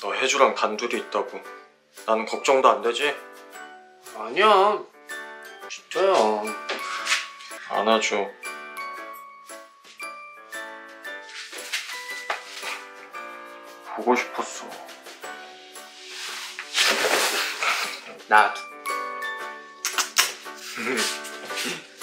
너 혜주랑 단둘이 있다고 나는 걱정도 안 되지? 아니야, 진짜야. 안아줘. 보고 싶었어. 나도.